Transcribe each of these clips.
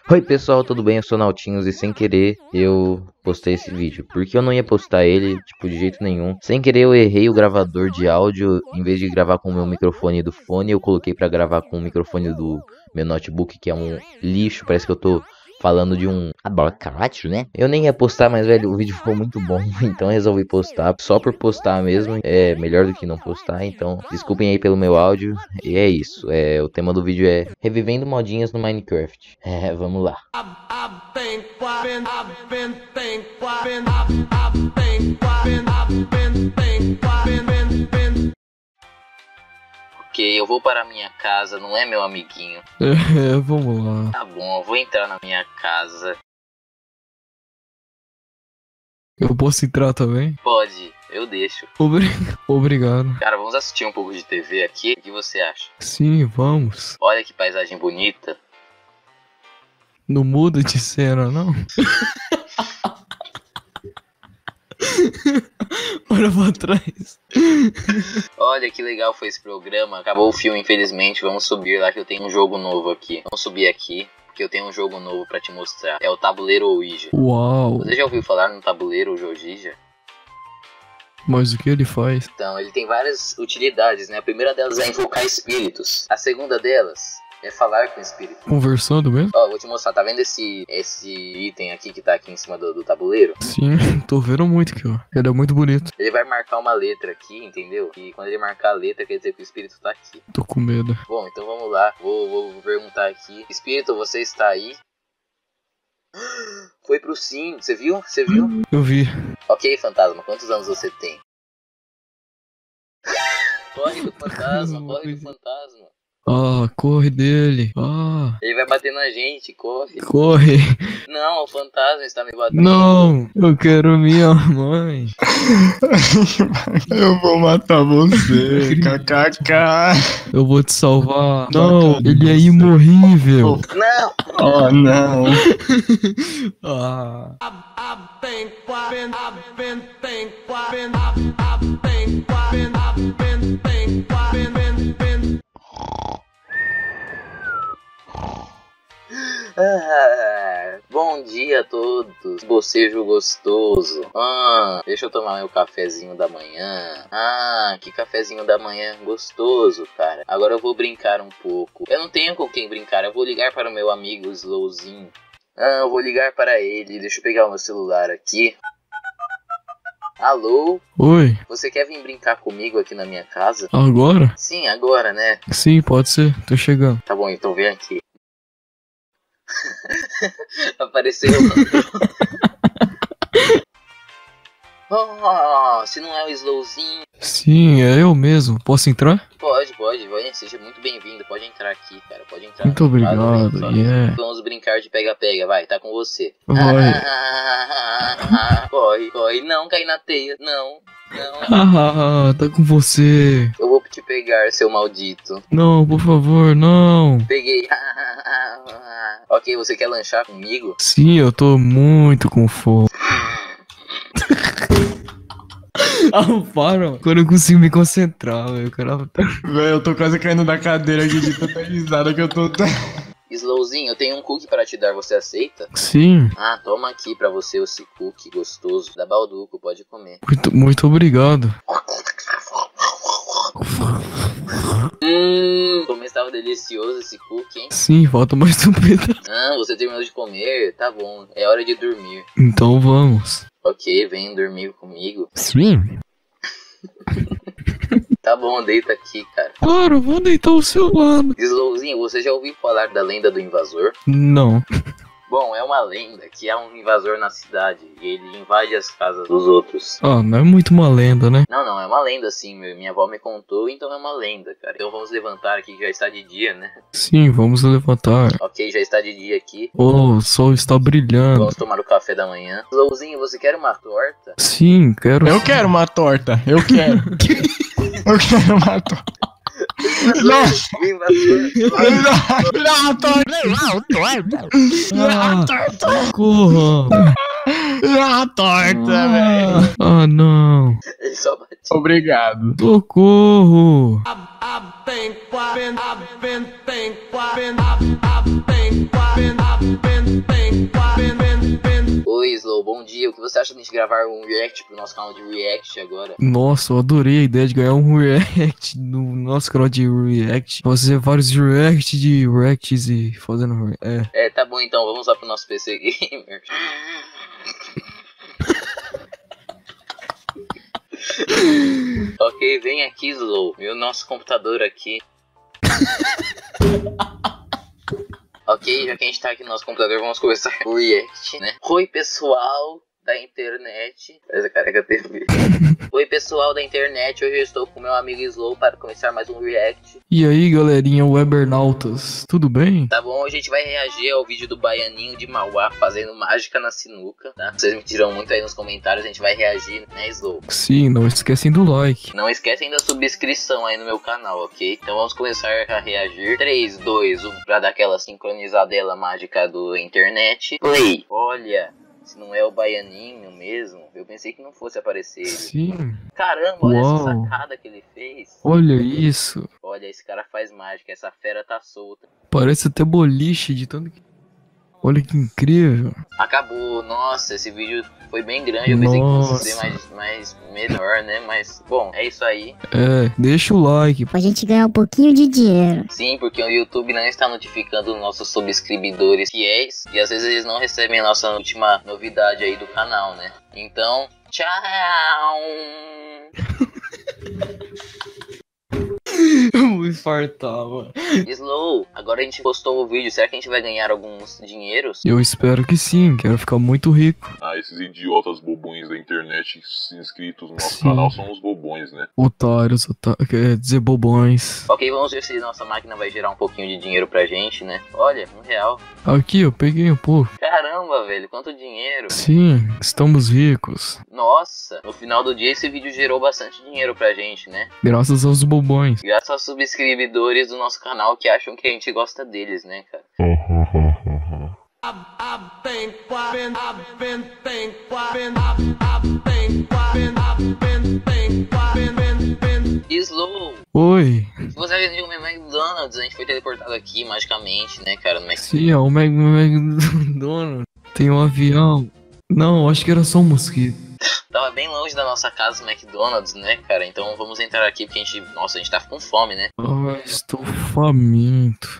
Oi pessoal, tudo bem? Eu sou o Nautinhos e sem querer eu postei esse vídeo. Porque eu não ia postar ele, tipo, de jeito nenhum. Sem querer eu errei o gravador de áudio. Em vez de gravar com o meu microfone do fone, eu coloquei pra gravar com o microfone do meu notebook, que é um lixo. Parece que eu tô falando de um abacate, né? Eu nem ia postar, mas velho, o vídeo ficou muito bom. Então eu resolvi postar, só por postar mesmo. É melhor do que não postar. Então desculpem aí pelo meu áudio. E é isso, o tema do vídeo é revivendo modinhas no Minecraft. Vamos lá. Ok, eu vou para minha casa, não é, meu amiguinho? Vamos lá. Tá bom, eu vou entrar na minha casa. Eu posso entrar também? Pode, eu deixo. Obrigado. Cara, vamos assistir um pouco de TV aqui. O que você acha? Sim, vamos. Olha que paisagem bonita. Não muda de cena, não? Olha pra trás. Olha que legal foi esse programa. Acabou o filme, infelizmente. Vamos subir lá que eu tenho um jogo novo aqui. Vamos subir aqui, porque eu tenho um jogo novo pra te mostrar. É o Tabuleiro Ouija. Uau. Você já ouviu falar no Tabuleiro Ouija? Mas o que ele faz? Então, ele tem várias utilidades, né? A primeira delas é invocar espíritos. A segunda delas é falar com espíritos. Conversando mesmo? Ó, vou te mostrar. Tá vendo esse item aqui que tá aqui em cima do tabuleiro? Sim, tô vendo muito aqui, ó. Ele é muito bonito. Ele vai marcar uma letra aqui, entendeu? E quando ele marcar a letra, quer dizer que o espírito tá aqui. Tô com medo. Bom, então vamos lá. Vou perguntar aqui. Espírito, você está aí? Foi pro sim. Você viu? Você viu? Eu vi. Ok, fantasma. Quantos anos você tem? Corre do fantasma. Corre do fantasma. Ah, corre dele. Ah. Ele vai bater na gente. Corre. Corre. Não, o fantasma está me batendo. Não, eu quero minha mãe. Eu vou matar você, kkk. Eu vou te salvar. Não, ele é imorrível. Não! Oh, não. Ah. Bom dia a todos, bocejo gostoso. Deixa eu tomar meu cafezinho da manhã. Que cafezinho da manhã gostoso, cara. Agora eu vou brincar um pouco. Eu não tenho com quem brincar, eu vou ligar para o meu amigo Slowzinho. Eu vou ligar para ele, deixa eu pegar o meu celular aqui. Alô? Oi, Você quer vir brincar comigo aqui na minha casa? agora? Sim, agora, né? Sim, pode ser, tô chegando. Tá bom, então vem aqui. Apareceu. Se não é o Slowzinho. Sim, é eu mesmo. Posso entrar? Pode, vai, seja muito bem-vindo. Pode entrar aqui, cara. Pode entrar. Muito obrigado, Vem, Vamos brincar de pega-pega, vai, tá com você. Vai. Corre, não cai na teia, não. Tá com você. Eu vou te pegar, seu maldito. Não, por favor, não. Peguei. Ok, você quer lanchar comigo? Sim, eu tô muito com fome. Para, quando eu consigo me concentrar, velho. Velho, eu tô quase caindo da cadeira aqui de tanta risada que eu tô. Slowzinho, eu tenho um cookie para te dar, você aceita? Sim. Toma aqui pra você esse cookie gostoso. Da Balduco, pode comer. Muito obrigado. Como estava delicioso esse cookie, hein? Sim, falta mais um pedaço. Você terminou de comer? Tá bom, é hora de dormir. Então vamos. Ok, vem dormir comigo. Sim. Tá bom, deita aqui, cara. Claro, vou deitar o seu lado. Slowzinho, você já ouviu falar da lenda do invasor? Não. Bom, é uma lenda que há um invasor na cidade e ele invade as casas dos outros. Não é muito uma lenda, né? Não, é uma lenda sim, minha avó me contou, então é uma lenda, cara. Então vamos levantar aqui que já está de dia, né? Sim, vamos levantar. Ok, já está de dia aqui. O sol está brilhando. Vamos tomar o café da manhã. Slowzinho, você quer uma torta? Sim, quero. Eu quero uma torta, eu quero. Eu quero uma torta. Nossa! O invasor! Não, torta! Corra! Não, torta, velho! Não! Ele só bateu. Obrigado. Socorro! I've been que você acha de a gente gravar um react pro nosso canal de react agora? Nossa, eu adorei a ideia de ganhar um react no nosso canal de react. Fazer vários reacts e fazendo. Tá bom então, vamos lá pro nosso PC Gamer. Ok, vem aqui, Slow. Meu nosso computador aqui. Ok, já que a gente tá aqui no nosso computador, vamos começar o react, né? Oi, pessoal da internet. Essa careca teve. Oi, pessoal da internet. Hoje eu estou com meu amigo Slow para começar mais um react. E aí, galerinha Webernautas, tudo bem? Tá bom, hoje a gente vai reagir ao vídeo do Baianinho de Mauá fazendo mágica na sinuca, tá? Vocês me tiram muito aí nos comentários, a gente vai reagir, né, Slow? Sim, não esquecem do like. Não esquecem da subscrição aí no meu canal, ok? Então vamos começar a reagir. 3, 2, 1, pra dar aquela sincronizadela mágica do internet. Play! Olha, se não é o Baianinho mesmo, eu pensei que não fosse aparecer ele. Sim. Caramba, olha essa Uau. sacada que ele fez. Olha isso. Olha, esse cara faz mágica, essa fera tá solta. Parece até boliche de tanto que... Olha que incrível. Acabou, nossa, esse vídeo foi bem grande, eu pensei que fosse Nossa. ser mais menor, né? Mas, bom, é isso aí. Deixa o like. Pra gente ganhar um pouquinho de dinheiro. Sim, porque o YouTube não está notificando nossos subscritores fiéis e às vezes eles não recebem a nossa última novidade aí do canal, né? Então, tchau! Eu vou infartar, mano. Slow, agora a gente postou o vídeo, será que a gente vai ganhar alguns dinheiros? Eu espero que sim, quero ficar muito rico. Ah, esses idiotas bobões da internet inscritos no nosso Sim. canal são os bobões, né? Otários, quer dizer bobões. Ok, vamos ver se nossa máquina vai gerar um pouquinho de dinheiro pra gente, né? Olha, R$1. Aqui, eu peguei um pouco. Caramba, velho, quanto dinheiro! Sim, estamos ricos. Nossa, no final do dia esse vídeo gerou bastante dinheiro pra gente, né? Graças aos bobões. Graças aos subscritores do nosso canal que acham que a gente gosta deles, né, cara? Slow, Oi. se você vendeu um McDonald's, a gente foi teleportado aqui magicamente, né, cara? No Sim, é o McDonald's. Tem um avião. Não, acho que era só um mosquito. Tava bem longe da nossa casa, o McDonald's, né, cara? Então vamos entrar aqui porque a gente... Nossa, a gente tá com fome, né? Ai, estou faminto.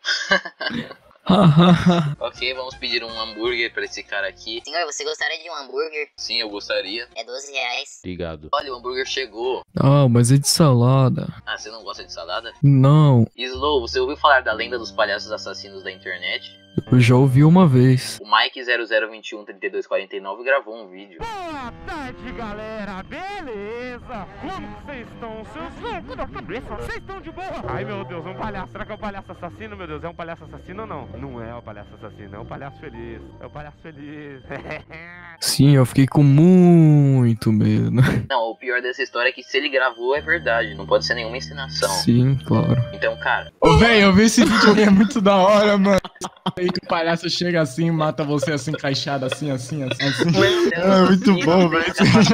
Ok, vamos pedir um hambúrguer pra esse cara aqui. Senhor, você gostaria de um hambúrguer? Sim, eu gostaria. É R$12. Obrigado. Olha, o hambúrguer chegou. Ah, mas é de salada. Ah, você não gosta de salada? Não, Slow, você ouviu falar da lenda dos palhaços assassinos da internet? eu já ouvi uma vez. O Mike 00213249 gravou um vídeo. Boa tarde, galera, beleza? Como que vocês estão? Seus loucos da cabeça, vocês estão de boa? Ai, meu Deus, um palhaço, será que é um palhaço assassino, meu Deus? É um palhaço assassino ou não? Não é o palhaço assassino, é o palhaço feliz. É o palhaço feliz. Sim, eu fiquei com muito medo. Não, o pior dessa história é que se ele gravou é verdade, não pode ser nenhuma encenação. Sim, claro. Então, cara, Ô, véi, eu vi esse vídeo aí, é muito da hora, mano. Aí que o palhaço chega assim e mata você assim, encaixado assim. É muito bom, velho.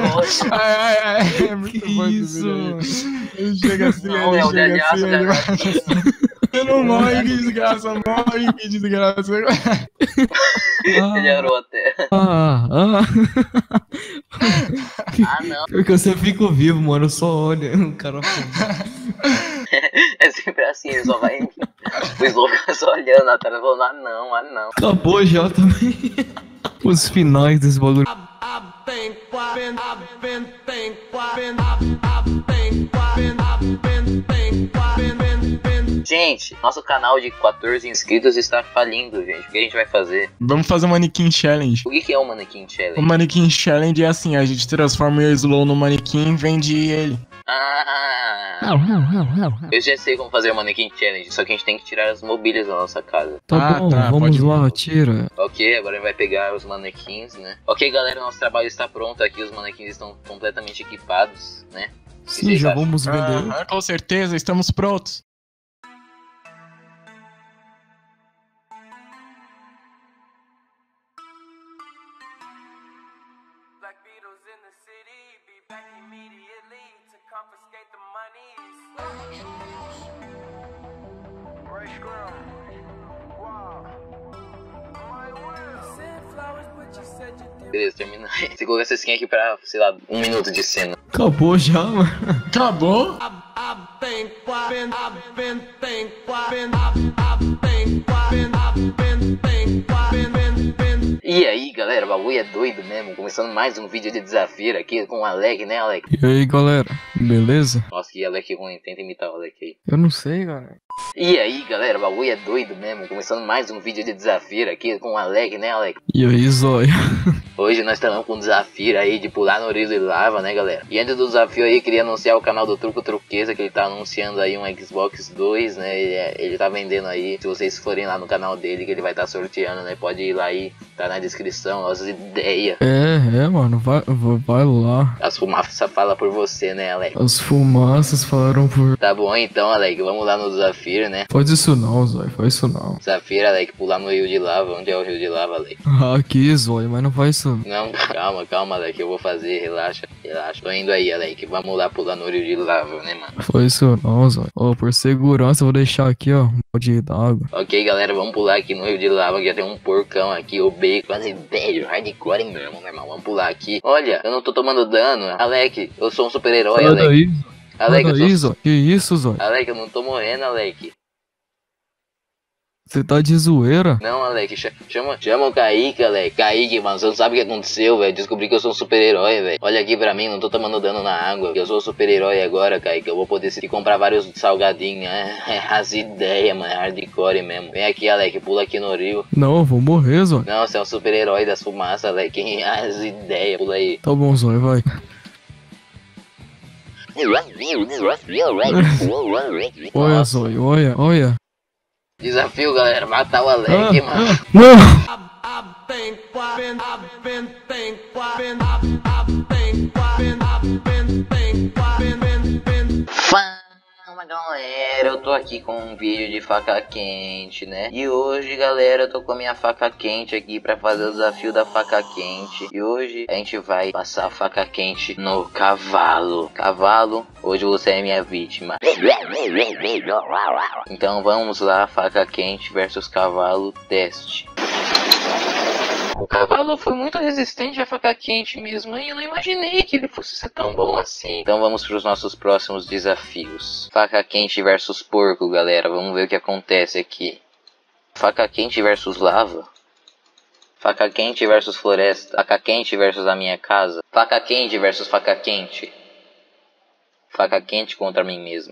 É muito Que bom isso? esse vídeo aí. Ele chega assim, Não, é o Delhaço, ele mata assim. Você não morre, que desgraça, morre, que desgraça. ele arou até. Ah. Ah, não. Porque eu sempre fico vivo, mano. Eu só olho o cara. É sempre assim, ele só vai. O Slow fica só olhando atrás falando, ah não. Acabou já também. Os finais desse bagulho. Gente, nosso canal de 14 inscritos está falindo, gente. O que a gente vai fazer? Vamos fazer um manequim challenge. O que é o Manequim Challenge? O manequim challenge é assim, a gente transforma o Slow no manequim e vende ele. Ah, eu já sei como fazer o Manequim Challenge, só que a gente tem que tirar as mobílias da nossa casa. Tá bom, tá, vamos pode lá, ir. tira. Ok, agora ele vai pegar os manequins, né? Ok, galera, nosso trabalho está pronto aqui, os manequins estão completamente equipados, né? Sim, vocês já acham? vamos vender. Aham, com certeza, estamos prontos. Black Beatles in the city, be back immediately to confiscate the monies. Ray Scrum, wow, my will. Send flowers, but you said you did. Beleza, termina. Você coloca essa skin aqui pra, sei lá, 1 minuto de cena. Acabou já, mano. Acabou? E aí, galera, o bagulho é doido mesmo. Começando mais um vídeo de desafio aqui com o Alec, né, Alec? E aí, galera, beleza? Nossa, que Alec ruim. Tenta imitar o Alec aí. Eu não sei, galera. E aí, galera, o bagulho é doido mesmo. Começando mais um vídeo de desafio aqui com o Alec, né, Alec? E aí, zóia? Hoje nós estamos com um desafio aí de pular no rio de lava, né, galera? E antes do desafio aí, queria anunciar o canal do Truco Truqueza, que ele tá anunciando aí um Xbox 2, né? Ele tá vendendo aí. Se vocês forem lá no canal dele, que ele vai estar sorteando, né? Pode ir lá aí, tá na descrição, nossas ideias. Mano, vai lá. As fumaças falam por você, né, Alec? As fumaças falaram por... Tá bom então, Alec, vamos lá no desafio, né? Faz isso não, zóia, faz isso não. Desafio, Alec, pular no rio de lava. Onde é o rio de lava, Alec? Aqui, zóia, mas não faz isso. Não, calma, Alec, eu vou fazer, relaxa. Tô indo aí, Alec, vamos lá pular no rio de lava, né, mano? Faz isso não, zóia. Ó, por segurança, eu vou deixar aqui, ó, um balde d'água. Ok, galera, vamos pular aqui no rio de lava, que já tem um porcão aqui, o bacon, quase velho, hardcore mesmo, meu irmão. Vamos pular aqui. Olha, eu não tô tomando dano. Alec, eu sou um super-herói, Sai Alec. daí, Alec, sai eu daí, sou... zóia. Que isso, zóia? Alec, eu não tô morrendo, Alec. Você tá de zoeira? Não, Alec, chama o Kaique, Alec. Kaique, mano, você não sabe o que aconteceu, velho. Descobri que eu sou um super-herói, velho. Olha aqui pra mim, não tô tomando dano na água. Eu sou super-herói agora, Kaique. Eu vou poder te comprar vários salgadinhos. As ideias, mano. Hardcore mesmo. Vem aqui, Alec, pula aqui no rio. Não, eu vou morrer, zóia. Não, você é um super-herói das fumaças, Alec. As ideias, pula aí. Tá bom, zóia, vai. Olha, zóia, olha. Desafio, galera, matar o Alec, mano. Não! Fala, galera, eu tô aqui com um vídeo de faca quente, né? E hoje, galera, eu tô com a minha faca quente aqui pra fazer o desafio da faca quente. E hoje a gente vai passar a faca quente no cavalo. Cavalo, hoje você é minha vítima. Então vamos lá, faca quente versus cavalo, teste. O cavalo foi muito resistente à faca quente mesmo, e eu não imaginei que ele fosse ser tão bom assim. Então vamos para os nossos próximos desafios. Faca quente versus porco, galera. Vamos ver o que acontece aqui. Faca quente versus lava. Faca quente versus floresta. Faca quente versus a minha casa. Faca quente versus faca quente. Faca quente contra mim mesmo.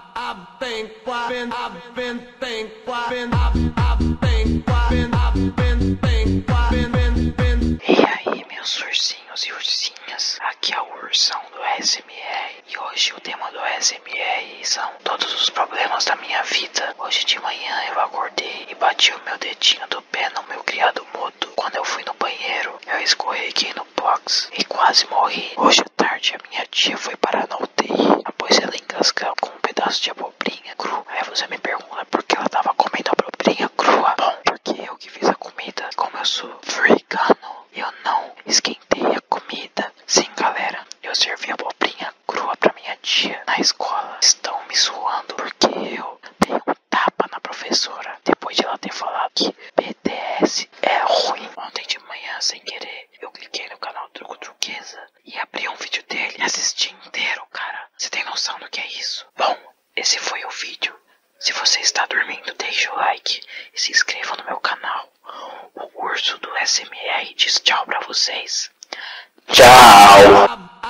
E aí, meus ursinhos e ursinhas, aqui é o Ursão do SMR. E hoje o tema do SMR são todos os problemas da minha vida. Hoje de manhã eu acordei e bati o meu dedinho do pé no meu criado mudo. Quando eu fui no banheiro, eu escorreguei no box e quase morri. Hoje à tarde a minha tia foi parar na UTI após ela engasgar com um pedaço de abobrinha cru. Aí você me pergunta por que ela tava comendo abobrinha crua. Bom, porque eu que fiz a comida. Como eu sou vegano, eu não esquentei a comida. Sim, galera, eu servi abobrinha crua pra minha tia. Na escola estão me zoando porque eu dei um tapa na professora depois de ela ter falado que BTS é ruim. Ontem de manhã, sem querer, eu cliquei no canal Truco Truqueza e abri um vídeo dele e assisti inteiro, cara. Você tem noção do que é isso? Bom, esse foi o vídeo. Se você está dormindo, deixe o like e se inscreva no meu canal. O urso do SMR diz tchau pra vocês. Tchau!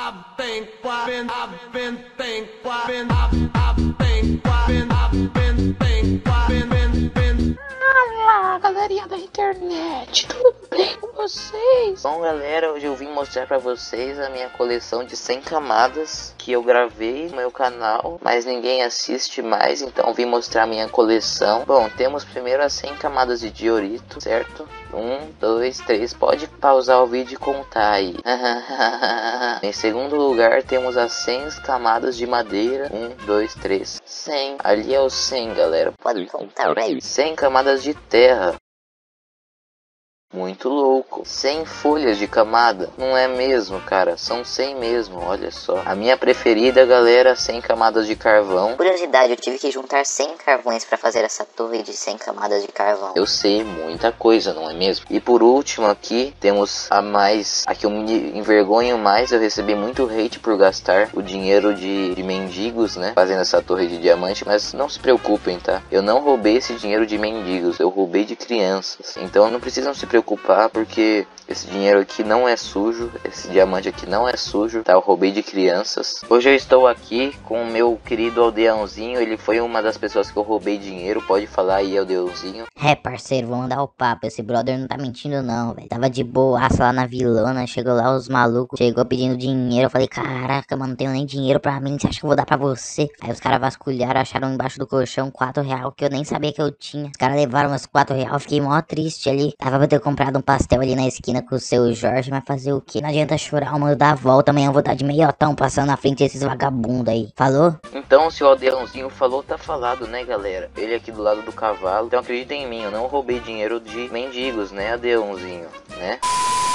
Olá, galerinha da internet, tudo bem com vocês? Bom, galera, hoje eu vim mostrar pra vocês a minha coleção de 100 camadas que eu gravei no meu canal, mas ninguém assiste mais, então vim mostrar a minha coleção. Bom, temos primeiro as 100 camadas de diorito, certo? 1, 2, 3, pode pausar o vídeo e contar aí. Em segundo lugar, temos as 100 camadas de madeira. 1, 2, 3, 100. Ali é o 100, galera. Pode contar, 100 camadas de terra. Muito louco. 100 folhas de camada. Não é mesmo, cara? São 100 mesmo, olha só. A minha preferida, galera, 100 camadas de carvão. Curiosidade, eu tive que juntar 100 carvões pra fazer essa torre de 100 camadas de carvão. Eu sei, muita coisa, não é mesmo? E por último aqui, temos a mais... A que eu me envergonho mais, eu recebi muito hate por gastar o dinheiro de mendigos, né? Fazendo essa torre de diamante, mas não se preocupem, tá? Eu não roubei esse dinheiro de mendigos, eu roubei de crianças. Então não precisam se preocupar, porque esse dinheiro aqui não é sujo, esse diamante aqui não é sujo, tá? Eu roubei de crianças. Hoje eu estou aqui com o meu querido Aldeãozinho, ele foi uma das pessoas que eu roubei dinheiro, pode falar aí, Aldeãozinho. É, parceiro, vamos dar o papo, esse brother não tá mentindo não, velho. Tava de boaça lá na vilona, chegou lá os malucos, chegou pedindo dinheiro, eu falei, caraca, mano, não tenho nem dinheiro pra mim, você acha que eu vou dar pra você? Aí os caras vasculharam, acharam embaixo do colchão R$4 que eu nem sabia que eu tinha. Os caras levaram meus R$4, fiquei mó triste ali. Tava pra ter comprado um pastel ali na esquina com o seu Jorge, mas fazer o quê? Não adianta chorar, mano, eu dar a volta, amanhã eu vou dar de meiotão passando na frente desses vagabundos aí. Falou? Então, se o Aldeãozinho falou, tá falado, né, galera? Ele aqui do lado do cavalo. Então acreditem em mim, eu não roubei dinheiro de mendigos, né, Aldeãozinho, né?